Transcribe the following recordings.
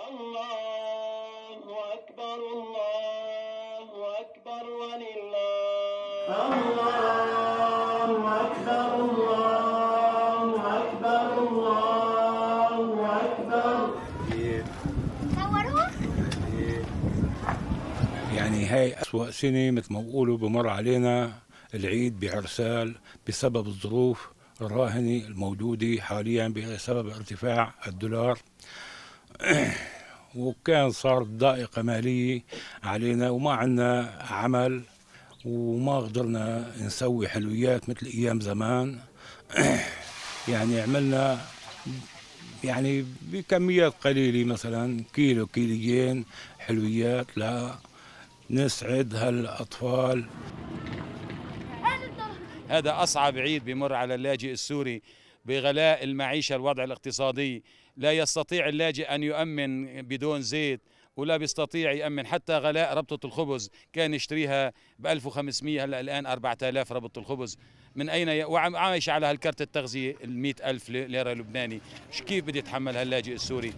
الله أكبر الله أكبر ولله الله أكبر الله أكبر الله أكبر. يعني هاي أسوأ سنة مثل ما بقولوا بمر علينا العيد بعرسال بسبب الظروف الراهنة الموجودة حاليا بسبب ارتفاع الدولار. وكان صار ضائقة مالية علينا وما عنا عمل وما قدرنا نسوي حلويات مثل أيام زمان. يعني عملنا يعني بكميات قليلة مثلا كيلو كيليين حلويات لنسعد هالأطفال. هذا أصعب عيد بمر على اللاجئ السوري بغلاء المعيشة، الوضع الاقتصادي. لا يستطيع اللاجئ أن يؤمن بدون زيت، ولا بيستطيع يأمن. حتى غلاء ربطة الخبز كان يشتريها ب 1500، هلا الآن 4000 ربطة الخبز. من أين وعايش على هالكرت التغذية ال 100,000 ليرة لبناني. كيف بده يتحمل هاللاجئ السوري؟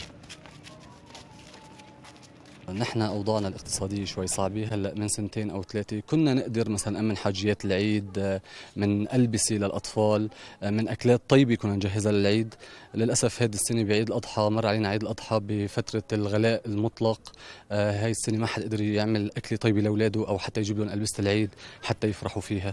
نحن أوضاعنا الاقتصادية شوي صعبة. هلأ من سنتين أو ثلاثة كنا نقدر مثلا نأمن حاجيات العيد، من ألبسة للأطفال، من أكلات طيبة كنا نجهزها للعيد. للأسف هذه السنة بعيد الأضحى مر علينا عيد الأضحى بفترة الغلاء المطلق. هاي السنة ما حد قدر يعمل أكلة طيبة لأولاده أو حتى يجيب لهم ألبسة العيد حتى يفرحوا فيها.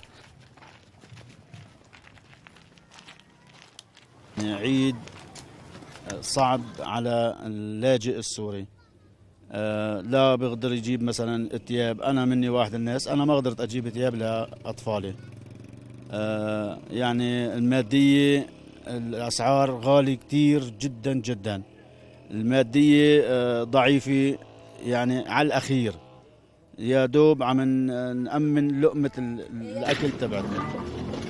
عيد صعب على اللاجئ السوري. لا بقدر يجيب مثلا ثياب. انا مني واحد الناس انا ما قدرت اجيب ثياب لاطفالي. يعني الماديه الاسعار غالي كثير جدا جدا. الماديه ضعيفه يعني على الاخير. يا دوب عم نأمن لقمه الاكل تبعنا.